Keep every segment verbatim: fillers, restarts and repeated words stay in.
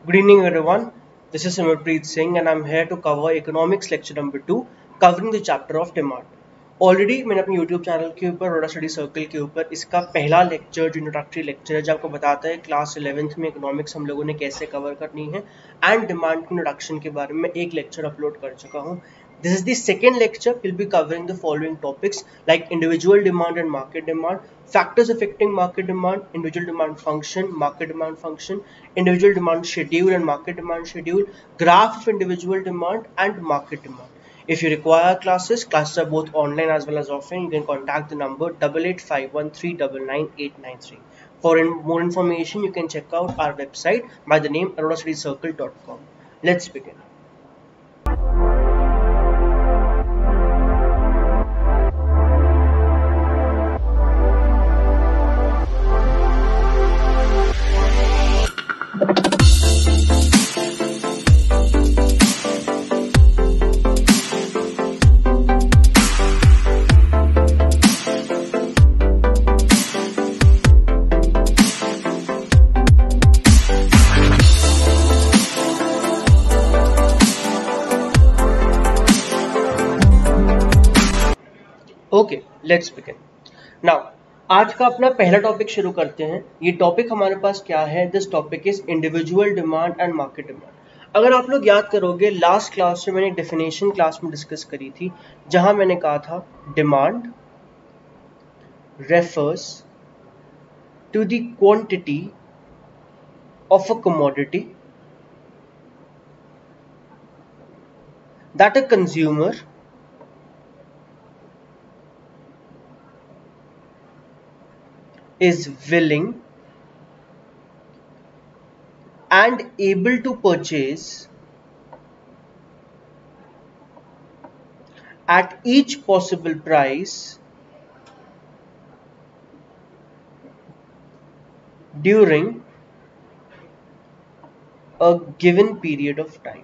Good evening, everyone. This is Simarpreet Singh, and I'm here to cover economics lecture number two, covering the chapter of demand. Already मैंने अपने YouTube channel के ऊपर बड़ा study circle के ऊपर इसका पहला लेक्चर जो इंट्रोडक्टरी लेक्चर है जो आपको बताता है क्लास इलेवेंथ में इकोनॉमिक्स हम लोगों ने कैसे कवर करनी है एंड डिमांड की इंट्रोडक्शन के बारे में एक लेक्चर अपलोड कर चुका हूँ. This is the second lecture. We'll be covering the following topics like individual demand and market demand, factors affecting market demand, individual demand function, market demand function, individual demand schedule and market demand schedule, graph of individual demand and market demand. If you require classes, classes are both online as well as offline. You can contact the number double eight five one three nine nine eight nine three. For in more information, you can check out our website by the name aurora study circle dot com. Let's begin. Okay let's begin now. आज का अपना पहला topic शुरू करते हैं. ये topic हमारे पास क्या है? This topic is individual demand and market demand. अगर आप लोग याद करोगे लास्ट क्लास में मैंने डेफिनेशन क्लास में डिस्कस करी थी जहां मैंने कहा था demand refers to the quantity of a commodity that a consumer is willing and able to purchase at each possible price during a given period of time.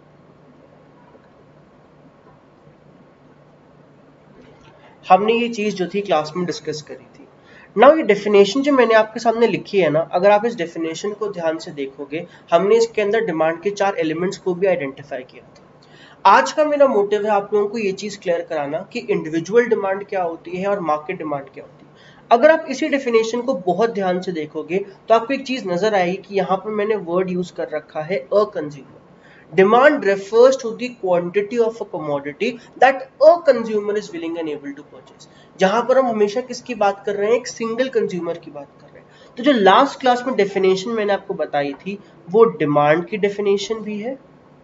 हमने ये चीज जो थी क्लास में डिस्कस करी थी. नाउ ये डेफिनेशन जो मैंने आपके सामने लिखी है ना, अगर आप इस डेफिनेशन को ध्यान से देखोगे हमने इसके अंदर डिमांड के चार एलिमेंट्स को भी आइडेंटिफाई किया था. आज का मेरा मोटिव है आप लोगों को ये चीज क्लियर कराना कि इंडिविजुअल डिमांड क्या होती है और मार्केट डिमांड क्या होती है. अगर आप इसी डेफिनेशन को बहुत ध्यान से देखोगे तो आपको एक चीज नजर आएगी कि यहाँ पर मैंने वर्ड यूज कर रखा है a consumer. Demand refers to the quantity of a commodity that a consumer is willing and able to purchase. जहां पर हम हमेशा किसकी बात कर रहे हैं? एक सिंगल कंज्यूमर की बात कर रहे हैं. तो जो लास्ट क्लास में डेफिनेशन मैंने आपको बताई थी वो डिमांड की डेफिनेशन भी है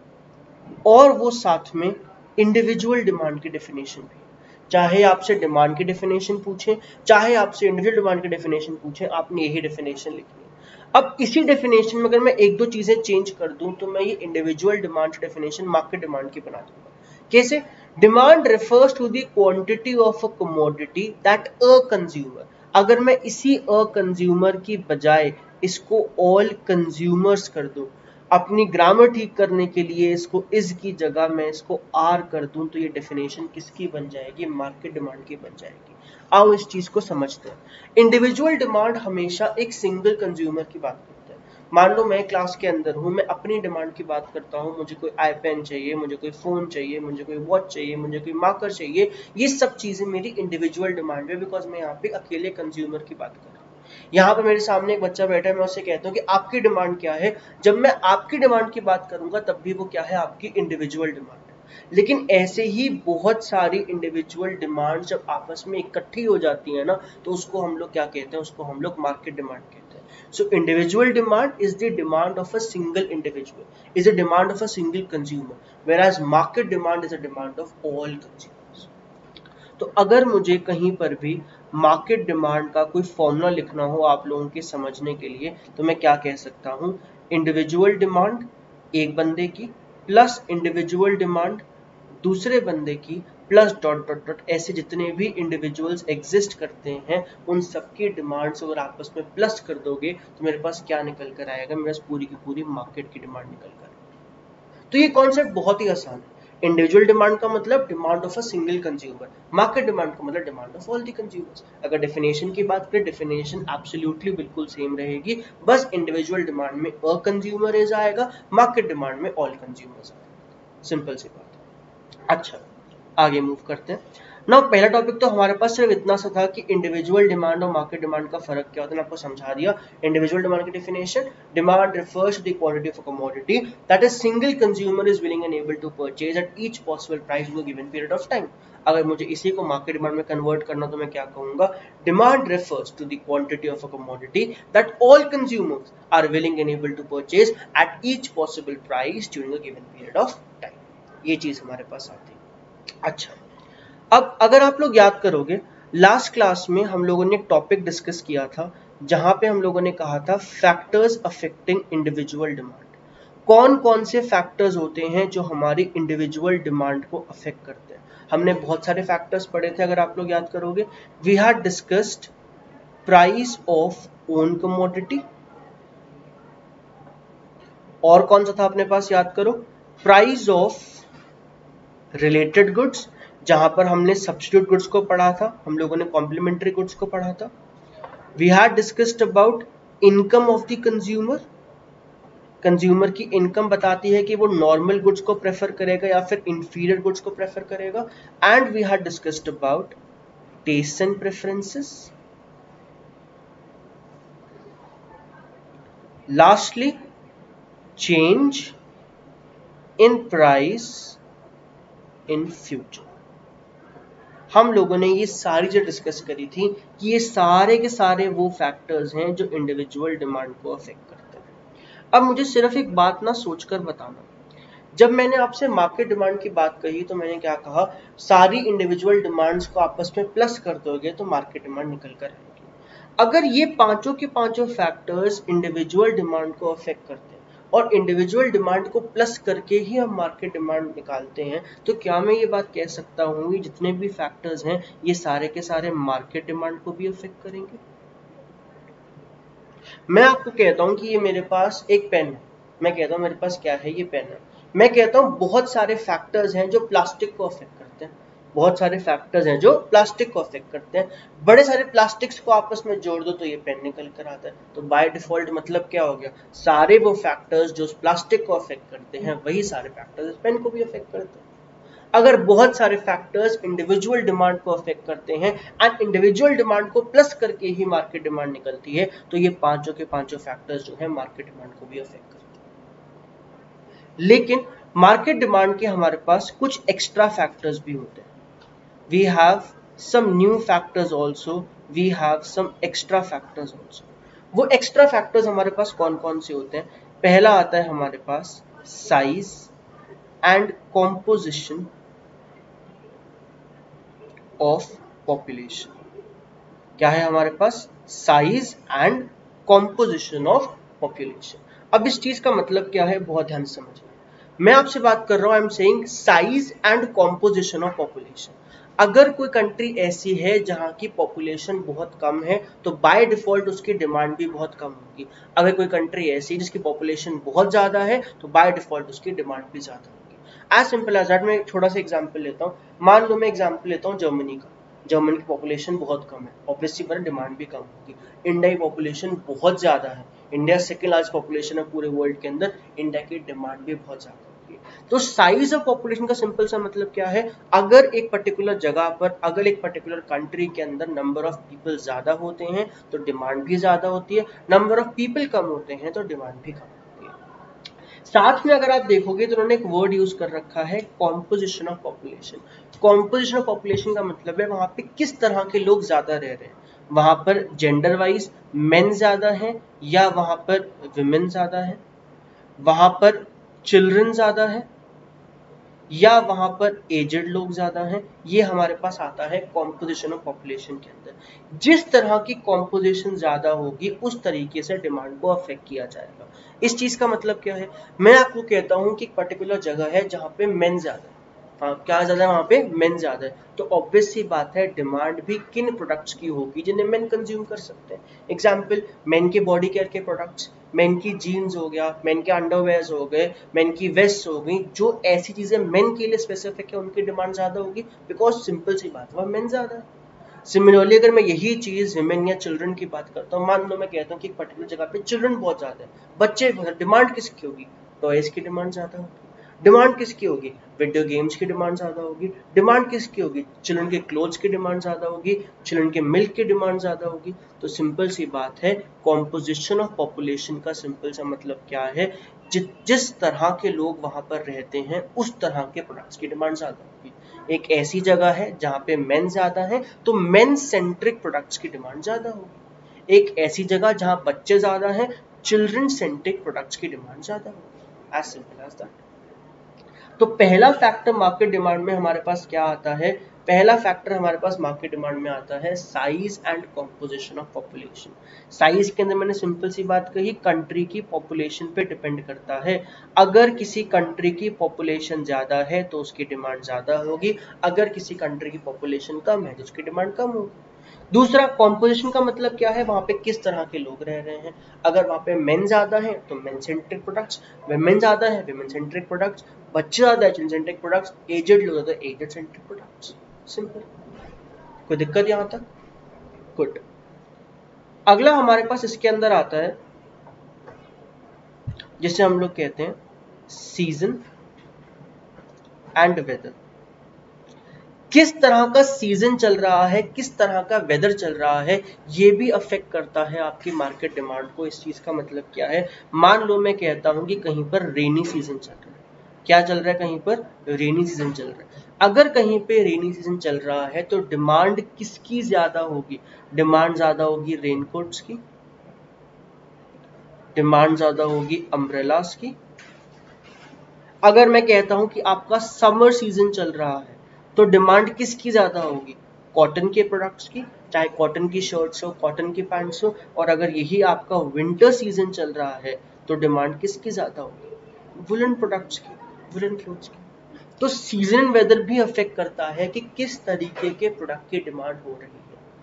और वो साथ में इंडिविजुअल डिमांड की डेफिनेशन भी है. चाहे आपसे डिमांड की डेफिनेशन पूछे चाहे आपसे इंडिविजुअल डिमांड की डेफिनेशन पूछे आपने यही डेफिनेशन लिखनी है. अब इसी डेफिनेशन में अगर मैं एक दो चीजें चेंज कर दूं तो मैं ये individual demand definition market demand की बना दूंगा. कैसे? Demand refers to the quantity of a commodity that a consumer. अगर मैं इसी अ कंज्यूमर की बजाय इसको ऑल कंज्यूमर्स कर दूं, अपनी ग्रामर ठीक करने के लिए इसको इज की जगह मैं इसको आर कर दूं तो ये डेफिनेशन किसकी बन जाएगी? मार्केट डिमांड की बन जाएगी. आओ इस चीज को समझते हैं. इंडिविजुअल डिमांड हमेशा एक सिंगल कंज्यूमर की बात करते हैं. मान लो मैं क्लास के अंदर हूं, मैं अपनी डिमांड की बात करता हूं, मुझे कोई आई पेन चाहिए, मुझे कोई फोन चाहिए, मुझे कोई वॉच चाहिए, मुझे कोई मार्कर चाहिए. ये सब चीजें मेरी इंडिविजुअल डिमांड है बिकॉज मैं यहाँ पे अकेले कंज्यूमर की बात कर रहा हूँ. यहाँ पर मेरे सामने एक बच्चा बैठा है, मैं उससे कहता हूँ कि आपकी डिमांड क्या है. जब मैं आपकी डिमांड की बात करूंगा तब भी वो क्या है? आपकी इंडिविजुअल डिमांड. लेकिन ऐसे ही बहुत सारी इंडिविजुअल डिमांड जब आपस में इकट्ठी हो जाती है ना तो उसको हम लोग क्या कहते हैं? उसको हम लोग मार्केट डिमांड कहते हैं. So individual demand is the demand of a single individual, is a demand of a single consumer, whereas market demand is a demand of all consumers. तो अगर मुझे कहीं पर भी मार्केट डिमांड का कोई फॉर्मूला लिखना हो आप लोगों के समझने के लिए तो मैं क्या कह सकता हूं? इंडिविजुअल डिमांड एक बंदे की प्लस इंडिविजुअल डिमांड दूसरे बंदे की प्लस डॉट डॉट डॉट ऐसे जितने भी इंडिविजुअल्स एग्जिस्ट करते हैं उन सबकी डिमांड्स अगर आपस में प्लस कर दोगे तो मेरे पास क्या निकल कर आएगा? मेरे पास पूरी की पूरी मार्केट की डिमांड निकल कर. तो ये कॉन्सेप्ट बहुत ही आसान है. इंडिविजुअल डिमांड का मतलब demand of a single consumer, market demand का मतलब demand of all the consumers. अगर डेफिनेशन की बात करें, डेफिनेशन एब्सोल्युटली बिल्कुल सेम रहेगी, बस इंडिविजुअल डिमांड में अ कंज्यूमर इज आएगा, मार्केट डिमांड में ऑल कंज्यूमर्स आएगा। सिंपल सी बात है। अच्छा, आगे मूव करते हैं। ना पहला टॉपिक तो हमारे पास सिर्फ इतना सा था कि इंडिविजुअल डिमांड और मार्केट डिमांड का फर्क क्या होता है, मैं आपको समझा दिया। इंडिविजुअल डिमांड की definition, demand refers to the quantity of a commodity that a single consumer is willing and able to purchase at each possible price in a given period of time। अगर मुझे इसी को market demand में convert करना तो मैं क्या कहूंगा, demand refers to the quantity of a commodity that all consumers are willing and able to purchase at each possible price during a given period of time। ये चीज हमारे पास आती है। अच्छा, अब अगर आप लोग याद करोगे, लास्ट क्लास में हम लोगों ने एक टॉपिक डिस्कस किया था जहां पे हम लोगों ने कहा था फैक्टर्स अफेक्टिंग इंडिविजुअल डिमांड। कौन कौन से फैक्टर्स होते हैं जो हमारी इंडिविजुअल डिमांड को अफेक्ट करते हैं। हमने बहुत सारे फैक्टर्स पढ़े थे, अगर आप लोग याद करोगे। We had discussed price of own commodity, और कौन सा था अपने पास, याद करो, प्राइस ऑफ रिलेटेड गुड्स, जहां पर हमने सब्स्टिट्यूट गुड्स को पढ़ा था, हम लोगों ने कॉम्प्लीमेंट्री गुड्स को पढ़ा था। We had discussed about income of the consumer, consumer की इनकम बताती है कि वो नॉर्मल गुड्स को प्रेफर करेगा या फिर इंफीरियर गुड्स को प्रेफर करेगा। And we had discussed about taste and preferences. Lastly, change in price in future. हम लोगों ने ये सारी जो डिस्कस करी थी कि ये सारे के सारे वो फैक्टर्स हैं जो इंडिविजुअल डिमांड को अफेक्ट करते हैं। अब मुझे सिर्फ एक बात ना सोचकर बताना, जब मैंने आपसे मार्केट डिमांड की बात कही तो मैंने क्या कहा, सारी इंडिविजुअल डिमांड्स को आपस में प्लस कर दोगे तो मार्केट डिमांड निकल कर आएगी। अगर ये पांचों के पांचों फैक्टर्स इंडिविजुअल डिमांड को अफेक्ट करते हैं और इंडिविजुअल डिमांड को प्लस करके ही हम मार्केट डिमांड निकालते हैं, तो क्या मैं ये बात कह सकता हूँ कि जितने भी फैक्टर्स हैं ये सारे के सारे मार्केट डिमांड को भी अफेक्ट करेंगे। मैं आपको कहता हूँ कि ये मेरे पास एक पेन है, मैं कहता हूँ मेरे पास क्या है, ये पेन है। मैं कहता हूँ बहुत सारे फैक्टर्स हैं जो प्लास्टिक को अफेक्ट करते हैं, बहुत सारे फैक्टर्स हैं जो प्लास्टिक को अफेक्ट करते हैं। बड़े सारे प्लास्टिक्स को आपस में जोड़ दो तो ये पेन निकल कर आता है। तो बाय डिफॉल्ट मतलब क्या हो गया, सारे वो फैक्टर्स जो प्लास्टिक को अफेक्ट करते हैं वही सारे फैक्टर्स पेन को भी अफेक्ट करते हैं। अगर बहुत सारे फैक्टर्स इंडिविजुअल डिमांड को अफेक्ट करते हैं एंड इंडिविजुअल डिमांड को प्लस करके ही मार्केट डिमांड निकलती है, तो ये पांचों के पांचों फैक्टर्स जो है मार्केट डिमांड को भी अफेक्ट करते हैं। लेकिन मार्केट डिमांड के हमारे पास कुछ एक्स्ट्रा फैक्टर्स भी होते हैं। We have some new factors also, we have some extra factors also। वो एक्स्ट्रा फैक्टर्स हमारे पास कौन कौन से होते हैं, पहला आता है हमारे पास size and composition of population. क्या है हमारे पास, size and composition of population. अब इस चीज का मतलब क्या है, बहुत ध्यान से समझना। मैं आपसे बात कर रहा हूं, I am saying size and composition of population. अगर कोई कंट्री ऐसी है जहां की पॉपुलेशन बहुत कम है तो बाय डिफॉल्ट उसकी डिमांड भी बहुत कम होगी। अगर कोई कंट्री ऐसी जिसकी पॉपुलेशन बहुत ज्यादा है तो बाय डिफॉल्ट उसकी डिमांड भी ज्यादा होगी। As simple as that. मैं एक छोटा सा एग्जांपल लेता हूँ, मान लो मैं एग्जांपल लेता हूँ जर्मनी का। जर्मनी की पॉपुलेशन बहुत कम है, ऑब्वियसली पर डिमांड भी कम होगी। इंडिया की पॉपुलेशन बहुत ज्यादा है, इंडिया सेकेंड लार्ज पॉपुलेशन है पूरे वर्ल्ड के अंदर, इंडिया की डिमांड भी बहुत ज्यादा होगी। तो साइज ऑफ पॉपुलेशन का सिंपल सा मतलब क्या है, अगर एक पर्टिकुलर जगह पर, अगर एक पर्टिकुलर कंट्री के अंदर नंबर ऑफ पीपल ज्यादा होते हैं तो डिमांड भी ज्यादा होती है, नंबर ऑफ पीपल कम होते हैं तो डिमांड भी कम होती है। साथ में अगर आप देखोगे तो उन्होंने एक वर्ड यूज कर रखा है, composition of population. Composition of population का मतलब है वहां पे किस तरह के लोग ज्यादा रह रहे हैं, वहां पर जेंडर वाइज मेन ज्यादा है या वहां पर विमेन ज्यादा है, वहां पर चिल्ड्रन ज्यादा है या वहां पर एजेड लोग ज्यादा हैं। ये हमारे पास आता है कॉम्पोजिशन ऑफ पॉपुलेशन के अंदर। जिस तरह की कॉम्पोजिशन ज्यादा होगी उस तरीके से डिमांड को अफेक्ट किया जाएगा। इस चीज का मतलब क्या है, मैं आपको कहता हूं कि एक पर्टिकुलर जगह है जहां पे मेन ज्यादा है, हाँ क्या ज़्यादा है वहाँ पे, मेन ज़्यादा है। तो ऑब्वियस सी बात है डिमांड भी किन प्रोडक्ट्स की होगी जिन्हें मेन कंज्यूम कर सकते हैं। एग्जाम्पल, मेन के बॉडी केयर के प्रोडक्ट्स, मेन की जीन्स हो गया, मेन के अंडरवेयर्स हो गए, मेन की वेस्ट हो गई, जो ऐसी चीज़ें मेन के लिए स्पेसिफिक है उनकी डिमांड ज़्यादा होगी, बिकॉज सिंपल सी बात है वह मेन ज़्यादा है। सिमिलरली अगर मैं यही चीज विमेन या चिल्ड्रन की बात करता हूँ, मान लो मैं कहता हूँ कि एक पर्टिकुलर जगह पे चिल्ड्रन बहुत ज्यादा है, बच्चे, डिमांड किसकी होगी, टॉयज की डिमांड ज्यादा होगी। डिमांड किसकी होगी, वीडियो गेम्स की डिमांड ज्यादा होगी। डिमांड किसकी होगी, चिल्ड्रन के क्लोथ्स की डिमांड ज्यादा होगी, चिल्ड्रन के मिल्क की डिमांड ज्यादा होगी। तो सिंपल सी बात है, कॉम्पोजिशन ऑफ पॉपुलेशन का सिंपल सा मतलब क्या है, जि, जिस तरह के लोग वहां पर रहते हैं उस तरह के प्रोडक्ट्स की डिमांड ज्यादा होगी। एक ऐसी जगह है जहां पे मेन ज्यादा है तो मेन सेंट्रिक प्रोडक्ट्स की डिमांड ज्यादा होगी। एक ऐसी जगह जहां बच्चे ज्यादा हैं, चिल्ड्रन सेंट्रिक प्रोडक्ट्स की डिमांड ज्यादा होगी। As simple as that. तो पहला फैक्टर मार्केट डिमांड में हमारे पास क्या आता है, पहला फैक्टर हमारे पास मार्केट डिमांड में आता है size and composition of population. Size के अंदर मैंने सिंपल सी बात कही, कंट्री की पॉपुलेशन पे डिपेंड करता है। अगर किसी कंट्री की पॉपुलेशन ज्यादा है तो उसकी डिमांड ज्यादा होगी, अगर किसी कंट्री की पॉपुलेशन कम है तो उसकी डिमांड कम होगी। दूसरा, कॉम्पोजिशन का मतलब क्या है, वहां पे किस तरह के लोग रह रहे हैं। अगर वहां पे मेन ज्यादा है तो मेन सेंट्रिक प्रोडक्ट्स, वुमेन ज्यादा है वुमेन सेंट्रिक प्रोडक्ट्स, बच्चे ज्यादा है चिल्ड्रन सेंट्रिक प्रोडक्ट्स, एजेड लोग ज्यादा एजेड सेंट्रिक प्रोडक्ट्स। सिंपल। कोई दिक्कत यहां तक? गुड। अगला हमारे पास इसके अंदर आता है जिसे हम लोग कहते हैं सीजन एंड वेदर। किस तरह का सीजन चल रहा है, किस तरह का वेदर चल रहा है, ये भी अफेक्ट करता है आपकी मार्केट डिमांड को। इस चीज का मतलब क्या है, मान लो मैं कहता हूं कि कहीं पर रेनी सीजन चल रहा है, क्या चल रहा है, कहीं पर रेनी सीजन चल रहा है। अगर कहीं पे रेनी सीजन चल रहा है तो डिमांड किसकी ज्यादा होगी, डिमांड ज्यादा होगी रेनकोट्स की, डिमांड ज्यादा होगी अम्ब्रेलास की। अगर मैं कहता हूं कि आपका समर सीजन चल रहा है तो डिमांड किसकी ज्यादा होगी, कॉटन के प्रोडक्ट्स की, चाहे कॉटन की शर्ट्स हो, कॉटन की पैंट्स हो। और अगर यही आपका विंटर सीजन चल रहा है तो डिमांड किसकी ज्यादा होगी, वुलन प्रोडक्ट्स की, वुलन क्लोथ्स की। तो सीजन वेदर भी अफेक्ट करता है कि किस तरीके के प्रोडक्ट की डिमांड हो रही है।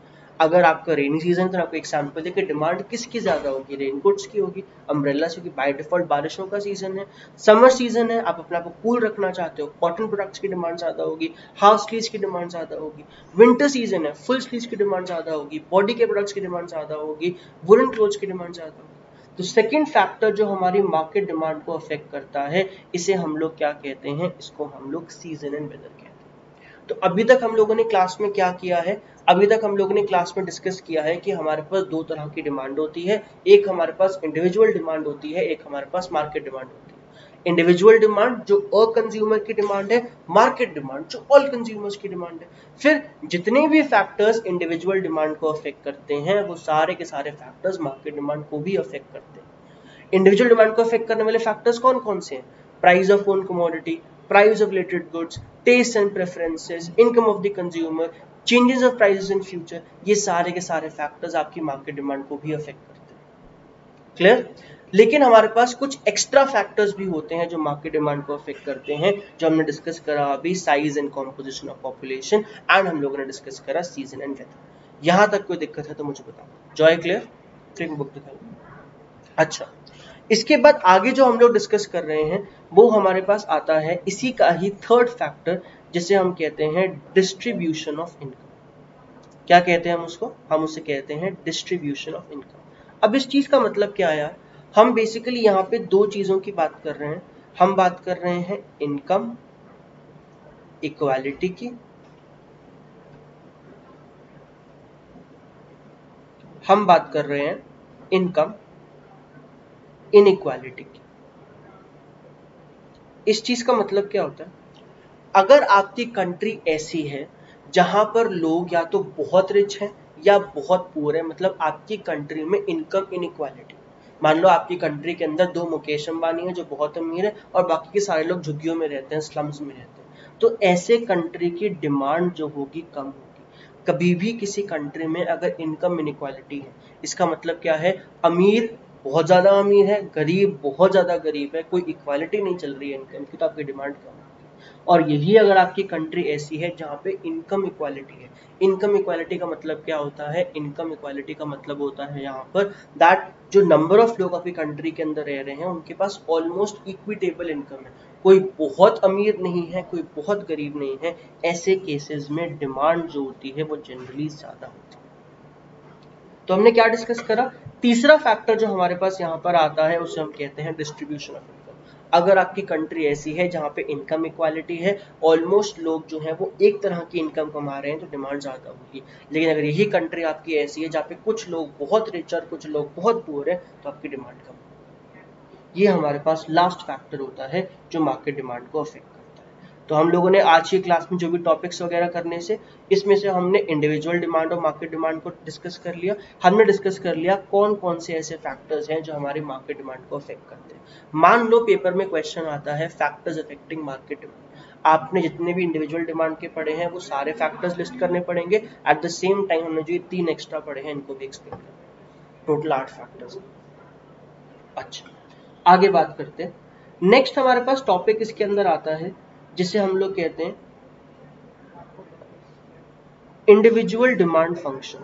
अगर आपका रेनी सीजन तो आपको एग्जांपल है कि डिमांड किसकी ज्यादा होगी, रेनकोट्स की होगी, अम्ब्रेला से, क्योंकि बाय डिफॉल्ट बारिशों का सीजन है। समर सीजन है, आप अपने आप को कूल रखना चाहते हो, कॉटन प्रोडक्ट्स की डिमांड ज्यादा होगी, हाफ स्लीव्स की डिमांड ज्यादा होगी। विंटर सीजन है, फुल स्लीव्स की डिमांड ज्यादा होगी, बॉडी के प्रोडक्ट्स की डिमांड ज्यादा होगी, वुलन क्लोथ्स की डिमांड ज्यादा होगी। तो सेकेंड फैक्टर जो हमारी मार्केट डिमांड को अफेक्ट करता है, इसे हम लोग क्या कहते हैं, इसको हम लोग सीजन एंड वेदर कहते हैं। तो अभी तक हम लोगों ने क्लास में क्या किया है, अभी तक हम लोगों ने क्लास में डिस्कस किया है कि हमारे पास दो तरह की डिमांड होती है, एक हमारे पास इंडिविजुअल डिमांड होती है, एक हमारे पास मार्केट डिमांड होती है। इंडिविजुअल डिमांड जो अ कंज्यूमर की डिमांड है, मार्केट डिमांड जो ऑल कंज्यूमर्स की डिमांड है। फिर जितने भी फैक्टर्स इंडिविजुअल डिमांड को अफेक्ट करते हैं वो सारे के सारे फैक्टर्स मार्केट डिमांड को भी अफेक्ट करते हैं। इंडिविजुअल डिमांड को अफेक्ट करने वाले फैक्टर्स कौन कौन से हैं, price of own commodity, price of related goods, taste and preferences, income of the consumer, changes of prices in future. ये सारे के सारे फैक्टर्स आपकी मार्केट डिमांड को भी अफेक्ट करते हैं। क्लियर? लेकिन हमारे पास कुछ एक्स्ट्रा फैक्टर्स भी होते हैं जो मार्केट डिमांड को अफेक्ट करते हैं, जो हमने डिस्कस करा अभी, size and composition of population, and हम लोगों ने डिस्कस करा सीजन एंड वेदर। यहां तक कोई दिक्कत है तो मुझे बताओ। Joy clear? ठीक, बुक दिखाइए। अच्छा, इसके बाद आगे जो हम लोग डिस्कस कर रहे हैं वो हमारे पास आता है इसी का ही थर्ड फैक्टर, जिसे हम कहते हैं डिस्ट्रीब्यूशन ऑफ इनकम। क्या कहते हैं हम उसको, हम उसे कहते हैं डिस्ट्रीब्यूशन ऑफ इनकम। अब इस चीज का मतलब क्या है यार, हम बेसिकली यहाँ पे दो चीजों की बात कर रहे हैं। हम बात कर रहे हैं इनकम इक्वालिटी की, हम बात कर रहे हैं इनकम इनइक्वालिटी की। इस चीज का मतलब क्या होता है, अगर आपकी कंट्री ऐसी है जहां पर लोग या तो बहुत रिच हैं या बहुत पुअर है, मतलब आपकी कंट्री में इनकम इनइक्वालिटी, मान लो आपकी कंट्री के अंदर दो मुकेश अंबानी है जो बहुत अमीर है और बाकी के सारे लोग झुग्गियों में रहते हैं, स्लम्स में रहते हैं, तो ऐसे कंट्री की डिमांड जो होगी कम होगी। कभी भी किसी कंट्री में अगर इनकम इनइक्वालिटी है, इसका मतलब क्या है, अमीर बहुत ज्यादा अमीर है, गरीब बहुत ज्यादा गरीब है, कोई इक्वालिटी नहीं चल रही है इनकम की, तो आपकी डिमांड कम है। और यही अगर आपकी कंट्री ऐसी है जहाँ पे इनकम इक्वालिटी है। इनकम इक्वालिटी का मतलब क्या होता है? इनकम इक्वालिटी का मतलब होता है यहाँ पर दैट जो नंबर ऑफ लोग आपकी कंट्री के अंदर रह रहे हैं उनके पास ऑलमोस्ट इक्विटेबल इनकम है, कोई बहुत अमीर नहीं है, कोई बहुत गरीब नहीं है। ऐसे केसेस में डिमांड जो होती है वो जनरली ज्यादा होती है। तो हमने क्या डिस्कस करा? तीसरा फैक्टर जो हमारे पास यहाँ पर आता है उसे हम कहते हैं डिस्ट्रीब्यूशन ऑफ इनकम। अगर आपकी कंट्री ऐसी है जहाँ पे इनकम इक्वालिटी है, ऑलमोस्ट लोग जो हैं वो एक तरह की इनकम कमा रहे हैं, तो डिमांड ज्यादा होगी। लेकिन अगर यही कंट्री आपकी ऐसी है जहाँ पे कुछ लोग बहुत रिच और कुछ लोग बहुत पुअर है, तो आपकी डिमांड कम होगी। ये हमारे पास लास्ट फैक्टर होता है जो मार्केट डिमांड को अफेक्ट करता है। तो हम लोगों ने आज की क्लास में जो भी टॉपिक्स वगैरह करने से, इसमें से हमने इंडिविजुअल डिमांड और मार्केट डिमांड को डिस्कस कर लिया। हमने डिस्कस कर लिया कौन कौन से ऐसे फैक्टर्स हैं जो हमारी मार्केट डिमांड को अफेक्ट करते हैं। मान लो पेपर में क्वेश्चन आता है फैक्टर्स अफेक्टिंग मार्केट डिमांड, आपने जितने भी इंडिविजुअल डिमांड के पढ़े हैं वो सारे फैक्टर्स लिस्ट करने पड़ेंगे। एट द सेम टाइम हमने जो ये तीन एक्स्ट्रा पढ़े हैं इनको भी एक्सप्लेन करना। टोटल आठ फैक्टर्स। अच्छा, आगे बात करते हैं। नेक्स्ट हमारे पास टॉपिक इसके अंदर आता है जिसे हम लोग कहते हैं इंडिविजुअल डिमांड फंक्शन।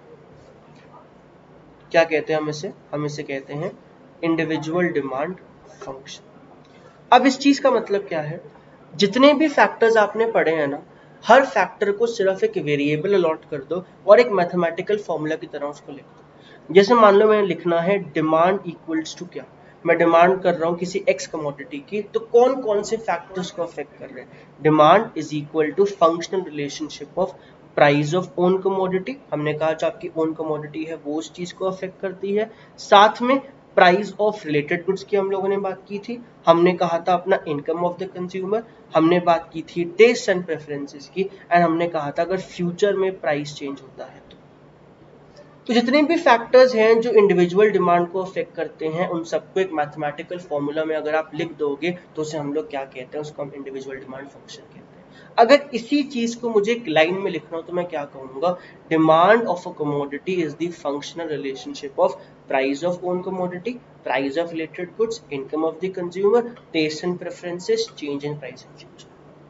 क्या कहते हैं हम इसे? हम इसे कहते हैं इंडिविजुअल डिमांड फंक्शन। अब इस चीज का मतलब क्या है? जितने भी फैक्टर्स आपने पढ़े हैं ना, हर फैक्टर को सिर्फ एक वेरिएबल अलॉट कर दो और एक मैथमेटिकल फॉर्मूला की तरह उसको लिख दो। जैसे मान लो मैंने लिखना है डिमांड इक्वल्स टू क्या, मैं डिमांड कर रहा हूं किसी एक्स कमोडिटी की, तो कौन कौन से फैक्टर्स को अफेक्ट कर रहे हैं? Demand is equal to functional relationship of price of own commodity. हमने कहा जो आपकी ओन कमोडिटी है वो उस चीज को अफेक्ट करती है। साथ में प्राइस ऑफ रिलेटेड गुड्स की हम लोगों ने बात की थी। हमने कहा था अपना इनकम ऑफ द कंज्यूमर। हमने बात की थी टेस्ट एंड प्रेफरेंसेस की। एंड हमने कहा था अगर फ्यूचर में प्राइस चेंज होता है तो तो जितने भी फैक्टर्स हैं जो इंडिविजुअल डिमांड को अफेक्ट करते हैं उन सबको एक मैथमेटिकल फॉर्मूला में अगर आप लिख दोगे तो उसे हम लोग क्या कहते हैं? उसको हम इंडिविजुअल डिमांड फंक्शन कहते हैं। अगर इसी चीज को मुझे एक लाइन में लिखना हो तो मैं क्या कहूंगा? Demand of a commodity is the functional relationship of price of own commodity, price of related goods, income of the consumer, taste and preferences, change in price in future.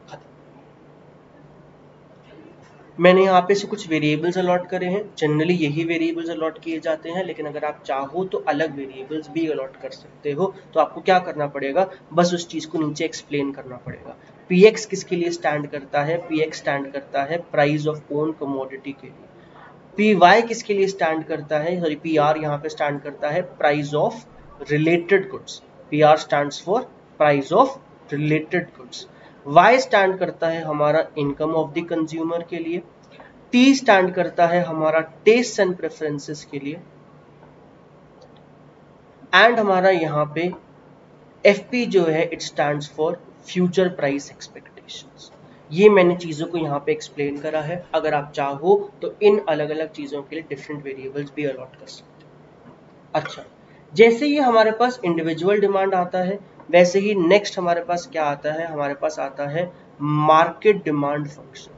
मैंने यहाँ पे से कुछ वेरिएबल्स अलॉट करे हैं। Generally यही variables allot किए जाते हैं, लेकिन अगर आप चाहो तो अलग वेरिएबल्स भी अलॉट कर सकते हो। तो आपको क्या करना पड़ेगा? बस उस चीज को नीचे एक्सप्लेन करना पड़ेगा। पीएक्स किसके लिए स्टैंड करता है? पीएक्स स्टैंड करता है प्राइस ऑफ ओन कमोडिटी के लिए। पीवाई किसके लिए स्टैंड करता है? सॉरी, पीआर यहाँ पे स्टैंड करता है price of related goods. PR stands for price of related goods. Y stand करता है हमारा इनकम ऑफ द कंज्यूमर के लिए। टी स्टैंड करता है हमारा टेस्ट एंड प्रेफरेंसेस के लिए। एंड हमारा यहाँ पे एफपी जो है it stands for future price expectations. ये मैंने चीजों को यहाँ पे एक्सप्लेन करा है। अगर आप चाहो तो इन अलग अलग चीजों के लिए डिफरेंट वेरिएबल्स भी अलॉट कर सकते हो। अच्छा, जैसे ही हमारे पास इंडिविजुअल डिमांड आता है वैसे ही नेक्स्ट हमारे पास क्या आता है? हमारे पास आता है मार्केट डिमांड फंक्शन।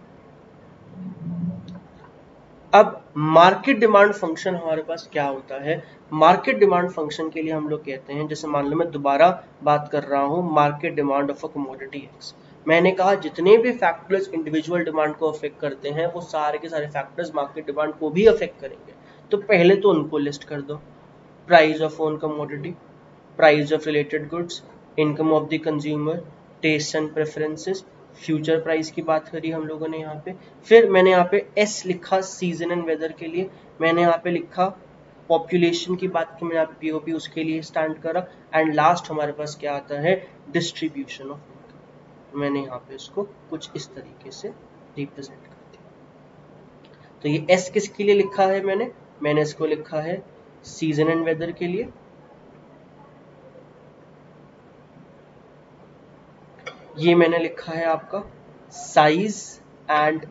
अब मार्केट डिमांड फंक्शन हमारे पास क्या होता है? मार्केट डिमांड फंक्शन के लिए हम लोग कहते हैं, जैसे मान लो मैं दोबारा बात कर रहा हूं market demand of a commodity X. मैंने कहा जितने भी फैक्टर्स इंडिविजुअल डिमांड को अफेक्ट करते हैं वो सारे के सारे फैक्टर्स मार्केट डिमांड को भी अफेक्ट करेंगे। तो पहले तो उनको लिस्ट कर दो। Price of own commodity, price of related goods, income of the consumer, taste and preferences, future price की बात करी हम लोगों ने यहाँ पे। फिर मैंने यहाँ पे एस लिखा सीजन एंड वेदर के लिए। मैंने यहाँ पे लिखा पॉपुलेशन की बात की, मैंने यहाँ पे पीओपी उसके लिए स्टैंड करा। एंड लास्ट हमारे पास क्या आता है? Distribution of income. मैंने यहाँ पे इसको कुछ इस तरीके से रिप्रेजेंट कर दिया। तो ये एस किसके लिए लिखा है? मैंने मैंने इसको लिखा है सीजन एंड वेदर के लिए। ये मैंने लिखा है आपका size and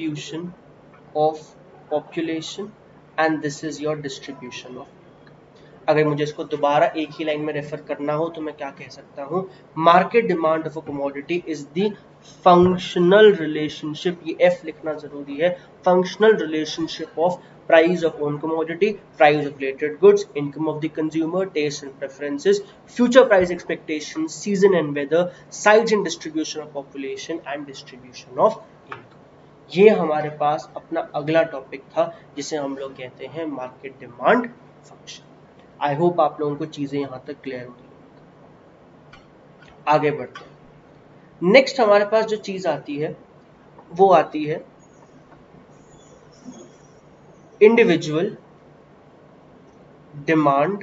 distribution of population, and this is your distribution of. अगर मुझे इसको दोबारा एक ही लाइन में रेफर करना हो तो मैं क्या कह सकता हूँ, market demand of a commodity is the functional relationship, ये एफ लिखना जरूरी है, functional relationship of price of own commodity, price of related goods, income of the consumer, tastes and preferences, future price expectations, season and weather, size and distribution of population and distribution of income. ये हमारे पास अपना अगला topic था जिसे हम लोग कहते हैं market demand function. I hope आप लोगों को चीजें यहां तक क्लियर हो गई। आगे बढ़ते हैं। नेक्स्ट हमारे पास जो चीज आती है वो आती है इंडिविजुअल डिमांड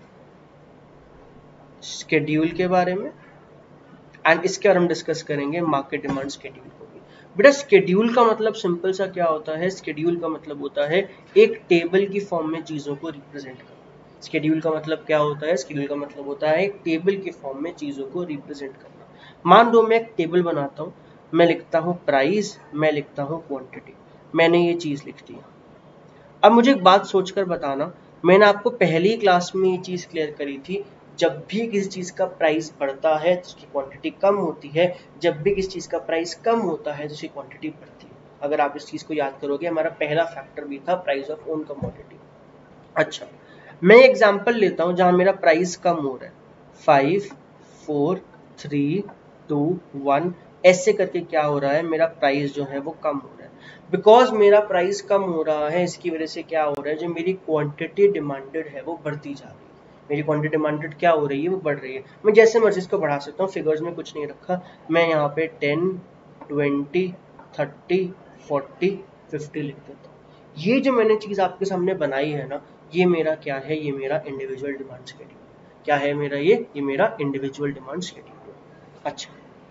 शेड्यूल के बारे में, एंड इसके बारे में डिस्कस करेंगे मार्केट डिमांड शेड्यूल को भी। बेटा शेड्यूल का मतलब सिंपल सा क्या होता है, शेड्यूल का मतलब होता है एक टेबल की फॉर्म में चीजों को रिप्रेजेंट करना। शेड्यूल का मतलब क्या होता है, शेड्यूल का मतलब होता है एक टेबल की फॉर्म में चीजों को रिप्रेजेंट करना। मान लो मैं एक टेबल बनाता हूँ, मैं लिखता हूँ प्राइस, मैं लिखता हूँ क्वांटिटी, मैंने ये चीज लिख दी। अब मुझे एक बात सोचकर बताना, मैंने आपको पहली क्लास में ये चीज क्लियर करी थी, जब भी किसी चीज का प्राइस बढ़ता है तो उसकी क्वांटिटी कम होती है, जब भी किसी चीज का प्राइस कम होता है तो उसकी क्वांटिटी बढ़ती है। अगर आप इस चीज को याद करोगे, हमारा पहला फैक्टर भी था प्राइस ऑफ ओन कमोडिटी। अच्छा, मैं एग्जांपल लेता हूं जहां मेरा प्राइस कम हो रहा है, five four three two one, ऐसे करके क्या हो रहा है, मेरा प्राइस जो है वो कम हो रहा है। बिकॉज मेरा प्राइस कम हो रहा है, इसकी वजह से क्या हो रहा है, जो मेरी क्वांटिटी डिमांडेड है वो बढ़ती जा रही है। मेरी क्वांटिटी डिमांडेड क्या हो रही है, वो बढ़ रही है। मैं जैसे मर्जी इसको बढ़ा सकता हूँ, फिगर्स में कुछ नहीं रखा, मैं यहाँ पे ten twenty thirty forty fifty लिख देता हूँ। ये जो मैंने चीज आपके सामने बनाई है ना, ये मेरा क्या है, ये मेरा इंडिविजुअल डिमांड शेड्यूल। क्या है मेरा ये ये मेरा इंडिविजुअल डिमांड शेड्यूल। अच्छा,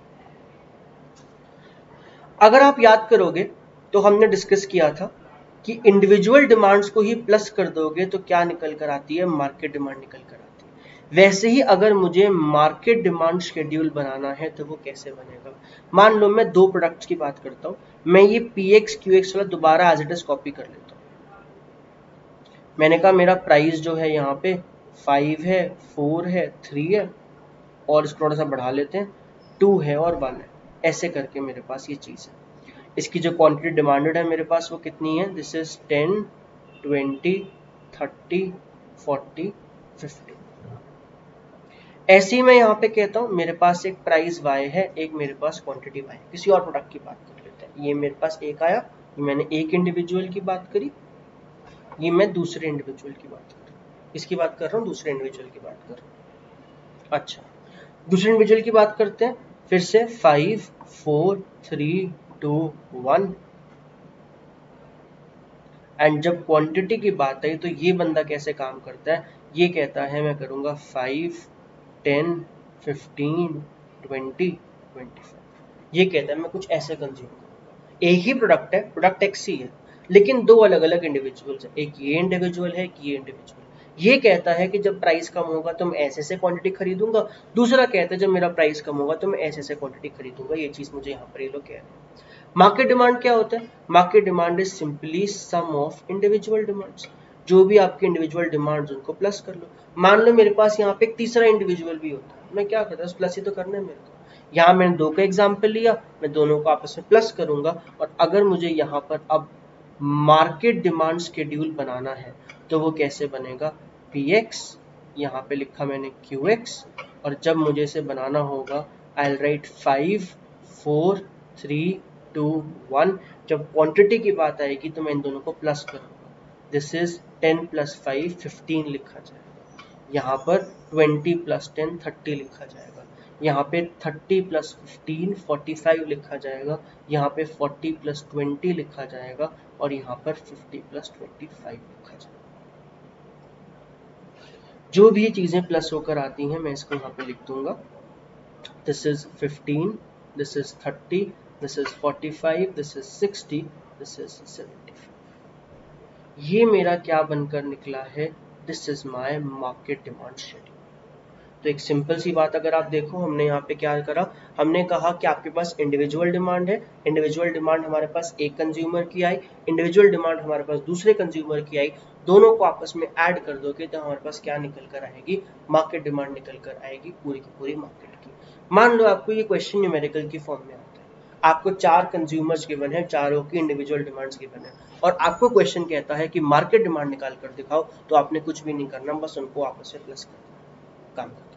अगर आप याद करोगे तो हमने डिस्कस किया था कि इंडिविजुअल डिमांड्स को ही प्लस कर दोगे तो क्या निकल कर आती है, मार्केट डिमांड निकल कर आती है। वैसे ही अगर मुझे मार्केट डिमांड शेड्यूल बनाना है तो वो कैसे बनेगा। मान लो मैं दो प्रोडक्ट्स की बात करता हूं, मैं ये पी एक्स क्यू एक्स वाला दोबारा एज इट इज कॉपी कर लेता हूं। मैंने कहा मेरा प्राइस जो है यहाँ पे फाइव है, फोर है, थ्री है, और इसको थोड़ा सा बढ़ा लेते हैं, टू है और वन है, ऐसे करके मेरे पास ये चीज है। इसकी जो क्वांटिटी डिमांडेड है मेरे पास वो कितनी है, this is ten twenty thirty forty fifty. ऐसे ही मैं यहाँ पे कहता हूँ मेरे पास एक प्राइस y है, एक मेरे पास क्वांटिटी y है। किसी और प्रोडक्ट की बात कर लेते हैं, ये मेरे पास एक आया, ये मैंने एक इंडिविजुअल की बात करी, ये मैं दूसरे इंडिविजुअल की बात कर रहा हूँ, इसकी बात कर रहा हूँ, दूसरे इंडिविजुअल की बात कर रहा हूँ। अच्छा, दूसरे इंडिविजुअल की बात करते हैं फिर से, five four three two one, and जब क्वांटिटी की बात आई तो ये बंदा कैसे काम करता है, ये कहता है मैं करूंगा five ten fifteen twenty twenty five, ये कहता है मैं कुछ ऐसे कंज्यूम करूंगा। एक ही प्रोडक्ट है, प्रोडक्ट एक्स ही है, लेकिन दो अलग अलग इंडिविजुअल्स है, एक ये इंडिविजुअल है, एक ये इंडिविजुअल। ये कहता है कि जब प्राइस कम होगा तो मैं ऐसे ऐसे क्वांटिटी खरीदूंगा, दूसरा कहता है जब मेरा प्राइस कम होगा तो मैं ऐसे ऐसे क्वांटिटी खरीदूंगा। ये चीज मुझे यहाँ पर ये लोग कह रहे हैं। मार्केट डिमांड क्या होता है, market demand is simply sum of individual demands. जो भी आपके इंडिविजुअल डिमांड्स उनको प्लस कर लो। मान लो मेरे पास यहाँ पे एक तीसरा इंडिविजुअल भी होता है, मैं क्या करता हूँ, प्लस ही तो करना है मेरे को। यहाँ मैंने दो का एग्जाम्पल लिया, मैं दोनों को आपस में प्लस करूंगा, और अगर मुझे यहाँ पर अब मार्केट डिमांड शेड्यूल बनाना है तो वो कैसे बनेगा, पी एक्स, यहाँ पे लिखा मैंने क्यू एक्स, और जब मुझे इसे बनाना होगा I will write five four three two one. जब क्वांटिटी की बात आएगी तो मैं इन दोनों को प्लस करूंगा, this is ten plus five fifteen लिखा जाएगा, यहाँ पर ट्वेंटी प्लस टेन थर्टी लिखा जाएगा, यहाँ पे thirty plus fifteen forty five लिखा जाएगा, यहाँ पे फोर्टी प्लस ट्वेंटी लिखा जाएगा, और यहाँ पर फिफ्टी प्लस ट्वेंटी फाइव लिखा जाएगा। जो भी चीजें प्लस होकर आती हैं मैं इसको यहाँ पे लिख दूंगा, this is fifteen, this is thirty, this is forty-five, this is sixty, this is seventy-five। ये मेरा क्या बनकर निकला है, this is my market demand schedule. तो एक सिंपल सी बात अगर आप देखो, हमने यहाँ पे क्या करा, हमने कहा कि आपके पास इंडिविजुअल डिमांड है, इंडिविजुअल डिमांड हमारे पास एक कंज्यूमर की आई, इंडिविजुअल डिमांड हमारे पास दूसरे कंज्यूमर की आई, दोनों को आपस में ऐड कर दोगे तो हमारे पास क्या निकल कर आएगी, मार्केट डिमांड निकल कर आएगी पूरी की पूरी मार्केट की। मान लो आपको ये क्वेश्चन न्यूमेरिकल की फॉर्म में आता है, आपको चार कंज्यूमर्स गिवन है, चारों की इंडिविजुअल डिमांड्स गिवन है, और आपको क्वेश्चन कहता है कि मार्केट डिमांड निकाल कर दिखाओ, तो आपने कुछ भी नहीं करना, बस उनको आपस में प्लस कर काम करना।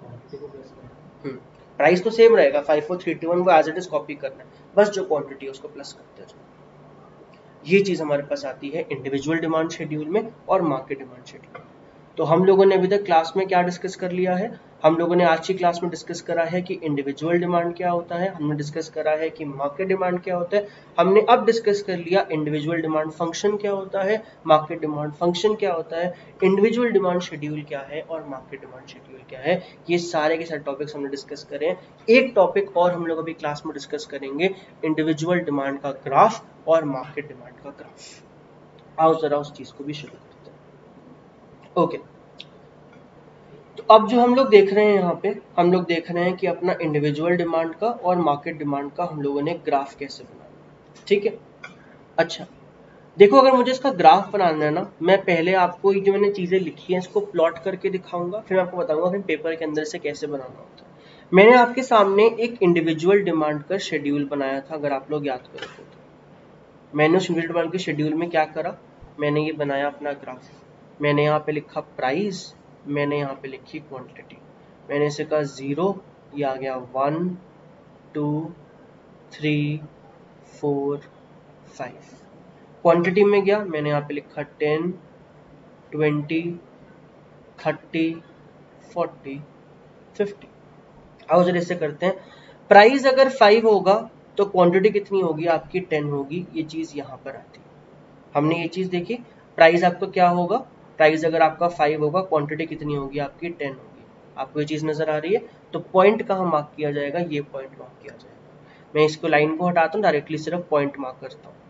प्राइस तो सेम रहेगा, five four three two one वो एज इट इज कॉपी करना है, बस जो क्वांटिटी है उसको प्लस करते जाओ। ये चीज हमारे पास आती है इंडिविजुअल डिमांड शेड्यूल में और मार्केट डिमांड शेड्यूल में। तो हम लोगों ने अभी तक क्लास में क्या डिस्कस कर लिया है, हम लोगों ने आज की क्लास में डिस्कस करा है कि इंडिविजुअल डिमांड क्या होता है, हमने डिस्कस करा है कि मार्केट डिमांड क्या होता है, हमने अब डिस्कस कर लिया इंडिविजुअल डिमांड फंक्शन क्या होता है, मार्केट डिमांड फंक्शन क्या होता है, इंडिविजुअल डिमांड शेड्यूल क्या है और मार्केट डिमांड शेड्यूल क्या है। ये सारे के सारे टॉपिक्स हमने डिस्कस करे हैं। एक टॉपिक और हम लोग अभी क्लास में डिस्कस करेंगे, इंडिविजुअल डिमांड का ग्राफ और मार्केट डिमांड का ग्राफ। आओ जरा उस चीज को भी शुरू करते हैं। ओके, तो अब जो हम लोग देख रहे हैं यहाँ पे, हम लोग देख रहे हैं कि अपना इंडिविजुअल डिमांड का और मार्केट डिमांड का हम लोगों ने ग्राफ कैसे बनाना, ठीक है। अच्छा देखो, अगर मुझे इसका ग्राफ बनाना है ना, मैं पहले आपको ये जो मैंने चीजें लिखी हैं इसको प्लॉट करके दिखाऊंगा, फिर मैं आपको बताऊंगा कि पेपर के अंदर से कैसे बनाना होता है। मैंने आपके सामने एक इंडिविजुअल डिमांड का शेड्यूल बनाया था, अगर आप लोग याद करोगे तो मैंने उस इंडिविजुअल डिमांड के शेड्यूल में क्या करा, मैंने ये बनाया अपना ग्राफ। मैंने यहाँ पे लिखा प्राइस, मैंने यहाँ पे लिखी क्वांटिटी, मैंने इसे कहा जीरो, ये आ गया one two three four five. Quantity में गया, मैंने यहाँ पे लिखा ten twenty thirty forty fifty. आओ जरा इससे करते हैं, प्राइस अगर फाइव होगा तो क्वांटिटी कितनी होगी आपकी, टेन होगी, ये चीज यहाँ पर आती है। हमने ये चीज देखी, प्राइस आपका क्या होगा, प्राइस अगर आपका फाइव होगा, क्वांटिटी कितनी होगी आपकी, टेन होगी। आपको ये चीज नजर आ रही है, तो पॉइंट कहाँ मार्क किया जाएगा, ये पॉइंट मार्क किया जाएगा। मैं इसको लाइन को हटाता हूँ, डायरेक्टली सिर्फ पॉइंट मार्क करता हूँ।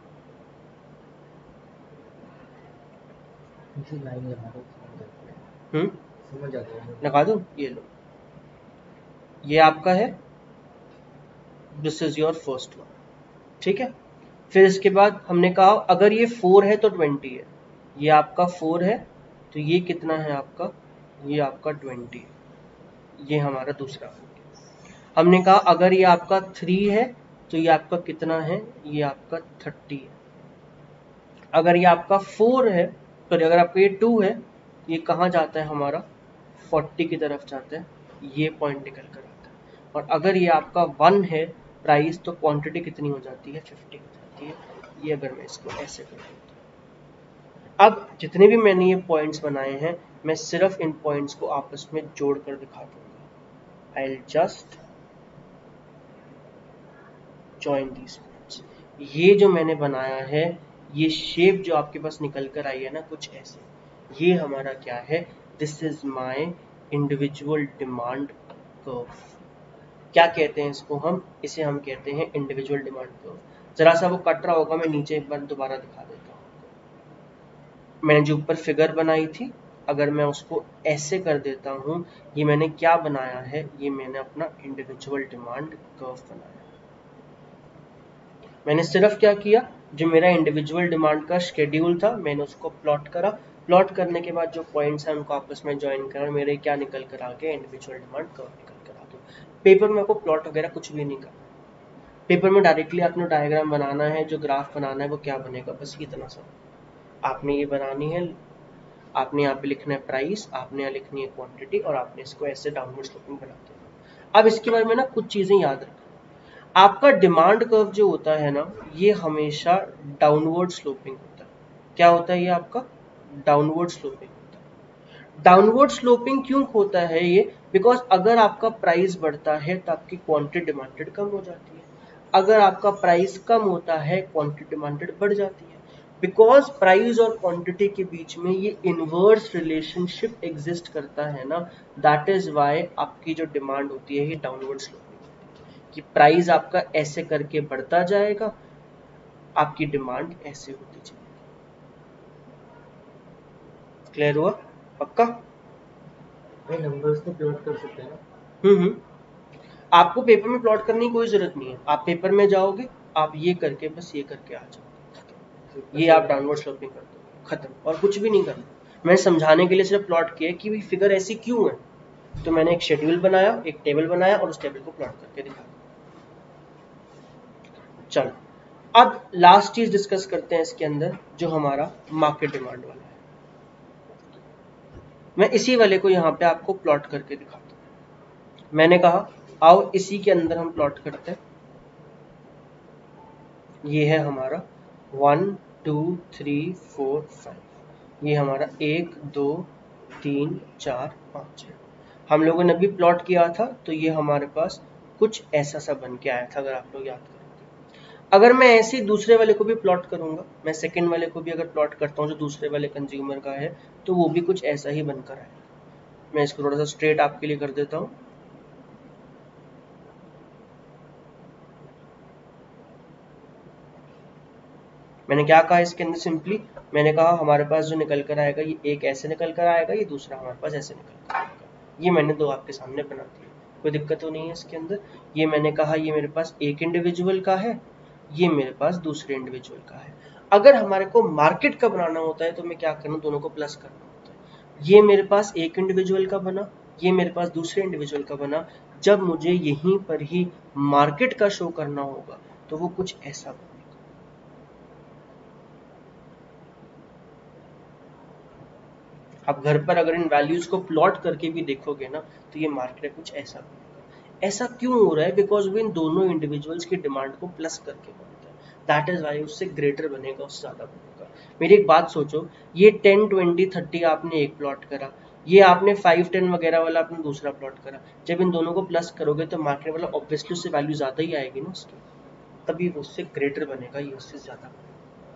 हम्म लगा दो, ये लो, ये आपका है, this is your first one, ठीक है। फिर इसके बाद हमने कहा अगर ये फोर है तो ट्वेंटी है, ये आपका फोर है तो ये कितना है आपका, ये आपका ट्वेंटी है, ये हमारा दूसरा हो गया। हमने कहा अगर ये आपका थ्री है तो ये आपका कितना है, ये आपका थर्टी है। अगर ये आपका फोर है, सॉरी अगर आपका ये टू है, ये कहाँ जाता है हमारा, फोर्टी की तरफ जाता है, ये पॉइंट निकल कर आता है। और अगर ये आपका वन है प्राइस, तो क्वांटिटी कितनी हो जाती है, फिफ्टी हो जाती है। ये अगर मैं इसको ऐसे कर देता हूँ, अब जितने भी मैंने ये पॉइंट्स बनाए हैं, मैं सिर्फ इन पॉइंट्स को आपस में जोड़ कर दिखा दूंगा। I will just join these points. ये जो मैंने बनाया है, ये शेप जो आपके पास निकल कर आई है ना, कुछ ऐसे, ये हमारा क्या है, this is my individual demand curve. क्या कहते हैं इसको हम, इसे हम कहते हैं इंडिविजुअल डिमांड कर्व। जरा सा वो कट रहा होगा, मैं नीचे एक बार दोबारा दिखा देता हूँ। मैंने जो ऊपर फिगर बनाई थी, अगर मैं उसको ऐसे कर देता हूँ, ये मैंने क्या बनाया है, ये मैंने अपना इंडिविजुअल डिमांड कर्व बनाया। मैंने सिर्फ क्या किया, जो मेरा इंडिविजुअल डिमांड का शेड्यूल था मैंने उसको प्लॉट करा, प्लॉट करने के बाद जो पॉइंट्स हैं उनको आपस में ज्वाइन करा, मेरे क्या निकल कर आ गया, इंडिविजुअल डिमांड कर्व निकल कर आ गया। पेपर में आपको प्लॉट वगैरह कुछ भी नहीं करना, पेपर में डायरेक्टली आपने डायग्राम बनाना है, जो ग्राफ बनाना है वो क्या बनेगा, बस इतना सा आपने ये बनानी है। आपने यहाँ पे लिखना है प्राइस, आपने यहाँ लिखनी है क्वांटिटी, और आपने इसको ऐसे डाउनवर्ड स्लोपिंग बना देना। अब इसके बारे में ना कुछ चीजें याद रखना, आपका डिमांड कर्व जो होता है ना, ये हमेशा डाउनवर्ड स्लोपिंग होता है। क्या होता है ये आपका, डाउनवर्ड स्लोपिंग होता है। डाउनवर्ड स्लोपिंग क्यों होता है ये, बिकॉज अगर आपका प्राइस बढ़ता है तो आपकी क्वांटिटी डिमांडेड कम हो जाती है, अगर आपका प्राइस कम होता है क्वांटिटी डिमांडेड बढ़ जाती है। बिकॉज प्राइस और क्वांटिटी के बीच में ये इनवर्स रिलेशनशिप एग्जिस्ट करता है ना, दैट इज वाई आपकी जो डिमांड होती है ये डाउनवर्ड स्लोपिंग, कि प्राइस आपका ऐसे करके बढ़ता जाएगा, आपकी डिमांड ऐसे होती जाएगी। क्लियर हुआ, पक्का। भाई नंबर्स तो प्लॉट कर सकते हैं ना। हम्म हम्म आपको पेपर में प्लॉट करने की कोई जरूरत नहीं है, आप पेपर में जाओगे, आप ये करके बस ये करके आ जाओ, ये आप डाउनवर्ड स्लोपिंग कर दो, खत्म, और कुछ भी नहीं करना। मैंने समझाने के लिए सिर्फ प्लॉट किया कि फिगर ऐसी क्यों है, तो मैंने एक शेड्यूल बनाया, एक टेबल बनाया और उस टेबल को प्लॉट करके दिखाया। चलो अब लास्ट चीज डिस्कस करते हैं इसके अंदर, जो हमारा मार्केट डिमांड वाला है। मैं इसी वाले को यहाँ पे आपको प्लॉट करके दिखाता हूँ। मैंने कहा आओ इसी के अंदर हम प्लॉट करते हैं। ये है हमारा one two three four five, ये हमारा एक दो तीन चार पाँच है। हम लोगों ने अभी प्लॉट किया था तो ये हमारे पास कुछ ऐसा सा बन के आया था, अगर आप लोग याद करेंगे। अगर मैं ऐसे ही दूसरे वाले को भी प्लॉट करूंगा, मैं सेकंड वाले को भी अगर प्लॉट करता हूँ जो दूसरे वाले कंज्यूमर का है, तो वो भी कुछ ऐसा ही बनकर आएगा। मैं इसको थोड़ा सा स्ट्रेट आपके लिए कर देता हूँ। मैंने क्या कहा इसके अंदर, सिंपली मैंने कहा हमारे पास जो निकल कर आएगा ये एक ऐसे निकल कर आएगा, ये दूसरा हमारे पास ऐसे निकल कर आएगा। ये मैंने दो आपके सामने बना दिया, कोई दिक्कत तो नहीं है इसके अंदर। ये मैंने कहा ये मेरे पास एक इंडिविजुअल का है, ये मेरे पास दूसरे इंडिविजुअल का है। अगर हमारे को मार्केट का बनाना होता है तो मैं क्या करूँ, दोनों को प्लस करना होता है। ये मेरे पास एक इंडिविजुअल का बना, ये मेरे पास दूसरे इंडिविजुअल का बना। जब मुझे यहीं पर ही मार्केट का शो करना होगा तो वो कुछ ऐसा बनेगा। आप घर पर अगर इन वैल्यूज को प्लॉट करके भी देखोगे ना तो ये मार्केट कुछ ऐसा बनेगा। ऐसा क्यों हो रहा है, बिकॉज वो इन दोनों इंडिविजुअल्स की डिमांड को प्लस करके बनता है। दैट इज वाई उससे ग्रेटर बनेगा, उससे ज्यादा बनेगा। मेरी एक बात सोचो, ये टेन ट्वेंटी थर्टी आपने एक प्लॉट करा, ये आपने फाइव टेन वगैरह वाला आपने दूसरा प्लॉट करा। जब इन दोनों को प्लस करोगे तो मार्केट वाला ऑब्वियसली उससे वैल्यू ज्यादा ही आएगी ना उसकी, तभी वो उससे ग्रेटर बनेगा, ये उससे ज्यादा बनेगा।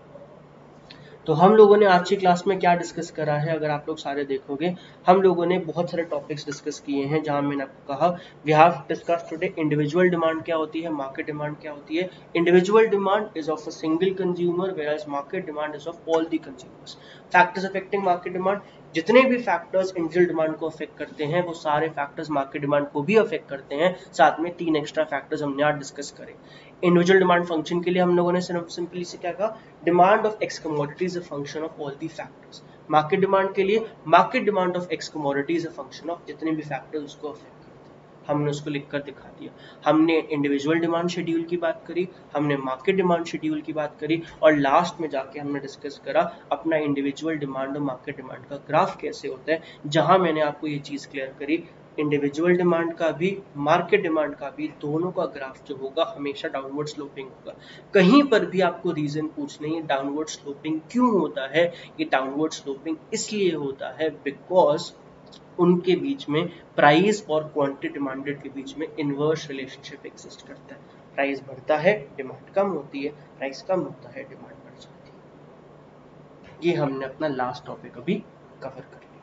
तो हम लोगों ने आज की क्लास में क्या डिस्कस करा है, अगर आप लोग सारे देखोगे, हम लोगों ने बहुत सारे टॉपिक्स डिस्कस किए हैं। जहां मैंने आपको कहा we have discuss today individual demand क्या होती है, मार्केट डिमांड क्या होती है। Individual demand is of a single consumer, whereas market demand is of all the consumers. Factors affecting market demand, जितने भी फैक्टर्स इंडिविजुअल डिमांड को affect करते हैं वो सारे फैक्टर्स मार्केट डिमांड को भी अफेक्ट करते हैं। साथ में तीन एक्स्ट्रा फैक्टर्स हमने आज डिस्कस करे। इंडिविजुअल डिमांड फंक्शन के लिए हम लोगों ने सिंपली से क्या कहा, demand of X commodity is a function of all the factors. Market demand के लिए market demand of X commodity is a function of जितने भी फैक्टर्स उसको अफेक्ट करते हैं। हमने उसको लिखकर दिखा दिया। हमने इंडिविजुअल डिमांड शेड्यूल की बात करी, हमने मार्केट डिमांड शेड्यूल की बात करी, और लास्ट में जाके हमने डिस्कस करा अपना इंडिविजुअल डिमांड और मार्केट डिमांड का ग्राफ कैसे होता है, जहां मैंने आपको ये चीज क्लियर करी, इंडिविजुअल डिमांड का भी मार्केट डिमांड का भी दोनों का ग्राफ जो होगा हमेशा डाउनवर्ड स्लोपिंग होगा। कहीं पर भी आपको रीजन पूछना है डाउनवर्ड स्लोपिंग क्यों होता है, ये डाउनवर्ड स्लोपिंग इसलिए होता है बिकॉज उनके बीच में प्राइस और क्वांटिटी डिमांडेड के बीच में इनवर्स रिलेशनशिप एग्जिस्ट करता है। प्राइस बढ़ता है, डिमांड कम होती है, प्राइस कम होता है, डिमांड बढ़ जाती है। ये हमने अपना लास्ट टॉपिक अभी कवर कर लिया।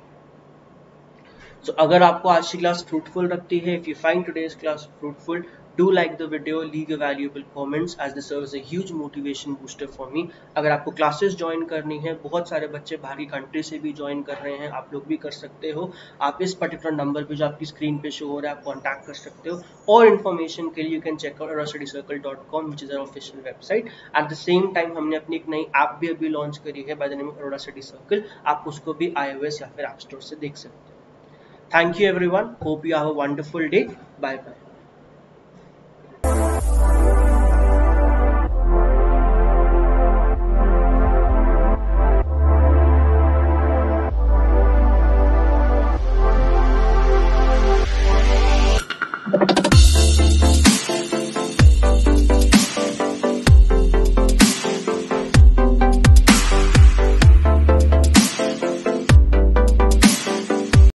So, अगर आपको आज की क्लास फ्रूटफुल लगती है, if you find today's class fruitful, do like the video, leave your valuable comments as this serves a huge motivation booster for me. अगर आपको क्लासेस ज्वाइन करनी है, बहुत सारे बच्चे बाहर की कंट्री से भी ज्वाइन कर रहे हैं, आप लोग भी कर सकते हो। आप इस पर्टिकुलर नंबर पे जो आपकी स्क्रीन पे शो हो रहा है आप कॉन्टैक्ट कर सकते हो। और इन्फॉर्मेशन के लिए you can check out Arora study circle dot com which is our official website. At the same time हमने अपनी एक नई ऐप भी अभी लॉन्च करी है by the name of Arora study circle, आप उसको भी iOS या फिर ऐप स्टोर से देख सकते हो। Thank you everyone. Hope you have a wonderful day. Bye bye.